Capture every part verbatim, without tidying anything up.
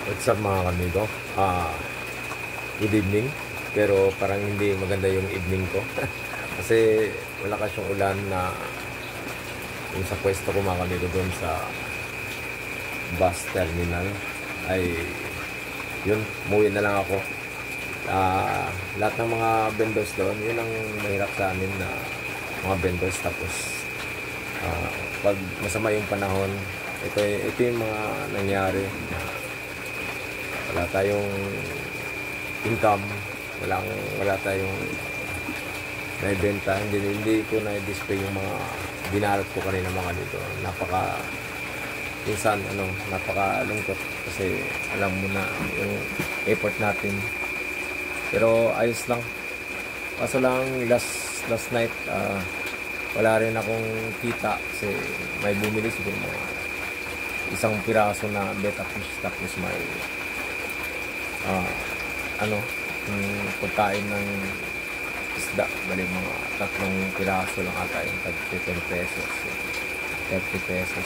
What's up mga kamigo? Ah, good evening. Pero parang hindi maganda yung evening ko. Kasi wala kasi yung ulan na yung sa pwesto ko mga kamigo doon sa bus terminal ay yun, umuwi na lang ako. Ah, lahat ng mga vendors doon, yun ang mahirap sa amin na mga vendors. Tapos ah, pag masama yung panahon, ito, ito yung mga nangyari na wala tayong income, walang wala tayong naibenta. Hindi, hindi ko na-display yung mga dinarot ko kanina mga dito. Napaka minsan ano, napakalungkot kasi alam mo na yung effort natin. Pero ayos lang. Kaso lang last last night uh, wala rin akong kita kasi may bumili siguro mga isang piraso na betta fish, tapos may Uh, ano, yung pagkain ng isda, bali mga tatlong piraso lang ata yung tag ten pesos, thirty pesos.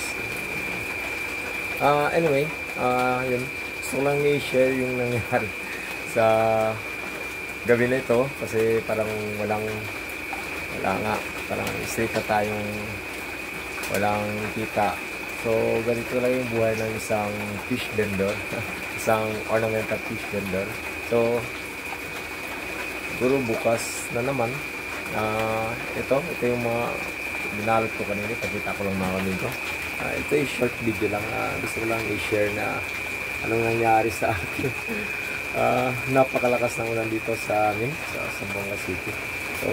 Uh, anyway, uh, yun, gusto lang i-share yung nangyari sa gabi na ito kasi parang walang wala nga, parang straight na tayong walang kita. So, ganito lang yung buhay ng isang fish vendor, isang ornamental fish vendor. So, siguro bukas na naman. Uh, ito, ito yung mga binalot ko kanina. Pakita ko lang mga kamigo. Uh, ito yung short video lang. Uh, gusto ko lang i-share na anong nangyari sa akin. uh, napakalakas ng ulan dito sa amin, sa Zamboanga City. So,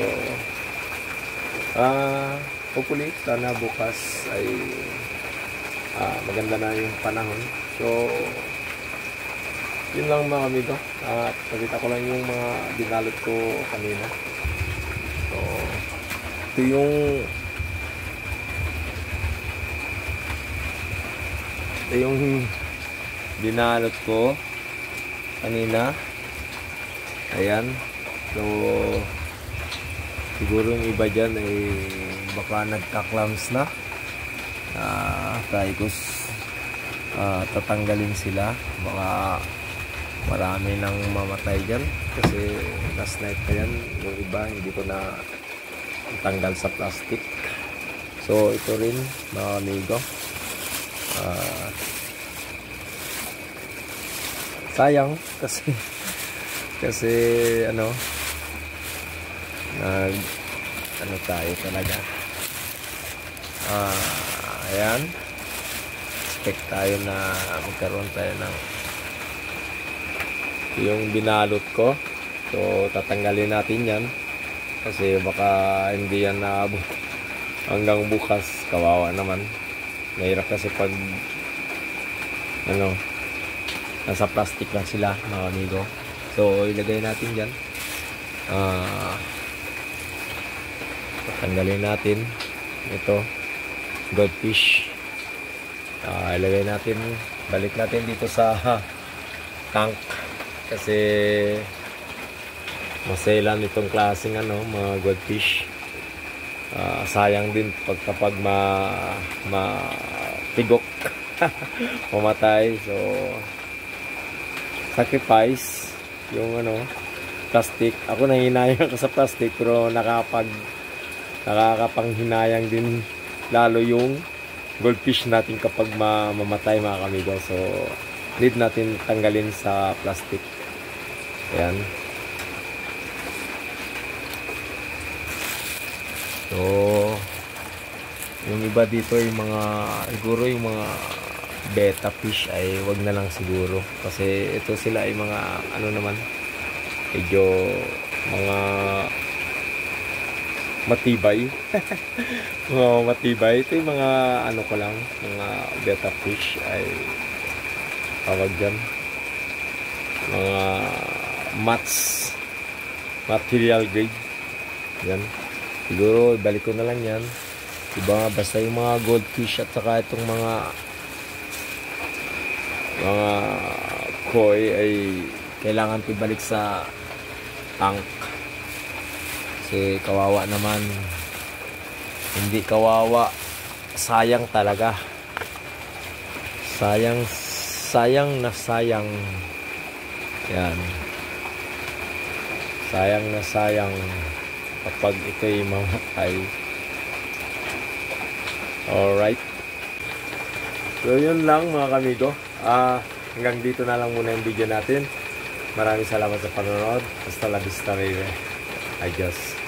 uh, hopefully, sana bukas ay Ah, maganda na yung panahon. So, yun lang mga amigo. At uh, pakita ko lang yung mga dinalot ko kanina. So, ito yung ito yung dinalot ko kanina. Ayan. So, siguro yung iba dyan ay baka nagka-clams na. Uh, taikos uh, tatanggalin sila, baka marami nang mamatay dyan kasi last night pa yan, yung iba hindi ko na tanggal sa plastic. So ito rin mga amigo, uh, sayang kasi kasi ano nag ano tayo talaga ah uh, ayan, expect tayo na magkaroon tayo ng yung binalot ko. So tatanggalin natin yan kasi baka hindi yan naabot hanggang bukas. Kawawa naman, mahirap kasi pag ano nasa plastic lang sila mga amigo. So ilagay natin dyan, uh, tatanggalin natin ito goldfish. Uh, ilagay natin, balik natin dito sa ha, tank kasi maselan itong klaseng ano, mga goldfish. Uh, sayang din pag kapag ma matigok mamatay. So sacrifice yung ano plastic. Ako nanghinayang ka sa plastic pero nakapag nakakapanghinayang din lalo yung goldfish natin kapag mamatay mga kamigo. So need natin tanggalin sa plastic. Ayan. So yung iba dito yung mga siguro yung mga betta fish ay wag na lang siguro kasi ito sila ay mga ano naman medyo mga matibay. Mga matibay. Ito yung mga ano ko lang, mga betta fish ay tawag dyan, mga mats, material grade. Yan, siguro balik ko na lang yan. Diba, basta yung mga goldfish at saka itong mga mga koi ay kailangan ibalik sa tank. Kasi kawawa naman, hindi kawawa, sayang talaga, sayang sayang na sayang. Yan. Sayang na sayang kapag ito'y mamatay. Alright. So yun lang mga kamigo. Ah, hanggang dito na lang muna yung video natin. Maraming salamat sa panonood. Hasta la vista, baby. Adios.